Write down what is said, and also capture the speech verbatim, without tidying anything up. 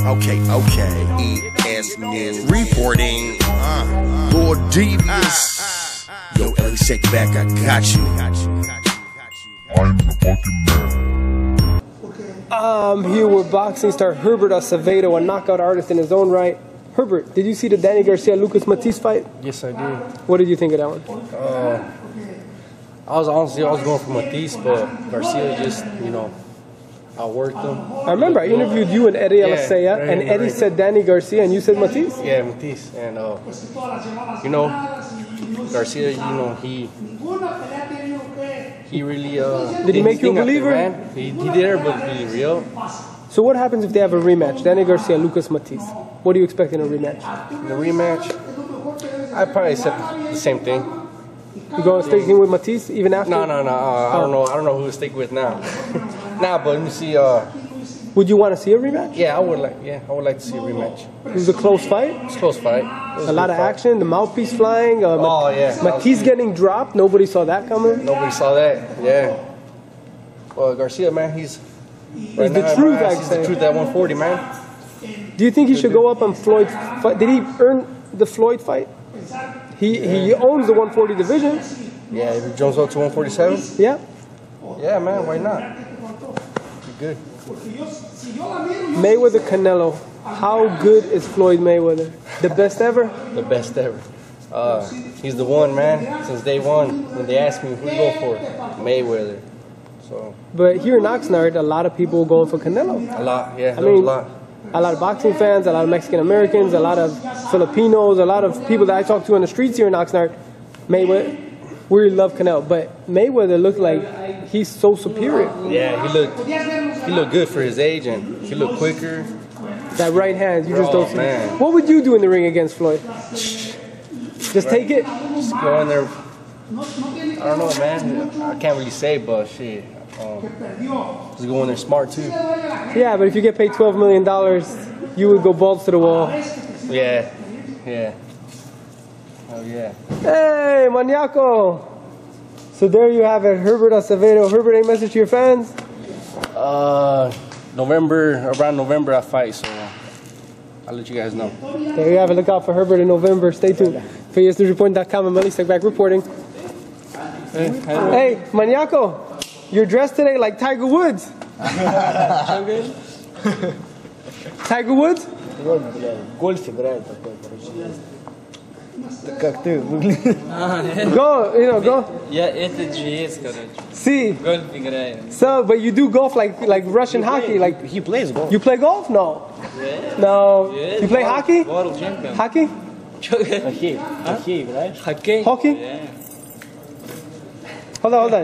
Okay, okay. EsNews reporting. Uh, Lord Devious. Yo, Ellie, shake back. I got you. I'm the fucking man. I'm here with boxing star Hebert Acevedo, a knockout artist in his own right. Herbert, did you see the Danny Garcia-Lucas Matisse fight? Yes, I did. What did you think of that one? Uh, I was honestly, I was going for Matisse, but Garcia just, you know, outworked him. I remember I interviewed you and Eddie Yeah, Alicea, right, and Eddie right. said Danny Garcia, and you said Matisse? Yeah, Matisse. And, uh, you know, Garcia, you know, he he really... Uh, Did he make you a believer? There, man. He, he did everybody be real. So what happens if they have a rematch? Danny Garcia, Lucas Matisse. What do you expect in a rematch? The rematch, I probably said the same thing. You going sticking with Matisse even after? No, no, no. Uh, I don't know. I don't know who to stick with now. Nah, but let me see. Uh, Would you want to see a rematch? yeah, I would like. Yeah, I would like to see a rematch. It was a close fight. It's a close fight. A lot of action. The mouthpiece flying. Uh, Oh yeah. Matisse getting dropped. Nobody saw that coming. Nobody saw that. Yeah. Well, Garcia, man, he's. Right the now, truth, man, I He's say. the truth at one forty, man. Do you think he should go up on Floyd's fight? Did he earn the Floyd fight? He he owns the one forty division. Yeah, if he jumps up to one forty-seven. Yeah. Yeah, man, why not? Be good. Mayweather Canelo. How good is Floyd Mayweather? The best ever? The best ever. Uh, he's the one, man. Since day one, when they asked me who to go for, Mayweather. So. But here in Oxnard, a lot of people going for Canelo. A lot, yeah. I There mean, was a lot. a lot of boxing fans, a lot of Mexican Americans, a lot of Filipinos, a lot of people that I talk to on the streets here in Oxnard. Mayweather, we love Canelo, but Mayweather looked like he's so superior. Yeah, he looked he looked good for his age, and he looked quicker. That right hand, you just Oh, don't see. man. What would you do in the ring against Floyd? Just take it? Just go in there. I don't know, man. I can't really say, but shit. Um, just go in there smart too. Yeah, but if you get paid twelve million dollars, you would go balls to the wall. Yeah, yeah. Oh yeah. Hey, maniaco! So there you have it, Hebert Acevedo. Herbert, any message to your fans? Uh, November, around November I fight, so I'll let you guys know. There you have it. Look out for Herbert in November. Stay tuned. For E S News Reporting dot com and Melly Back reporting. Hey, Hey, maniaco! You're dressed today like Tiger Woods. Tiger Woods? Go, you know, go. Я это джи эс, короче. See. Гольф играем. So, but you do golf like like Russian hockey, like he plays golf. you play golf? No. Yeah. No. Yeah. You play hockey? World champion. Hockey? Хоккей. Хоккей. Hockey? Yeah. Hold on, hold on.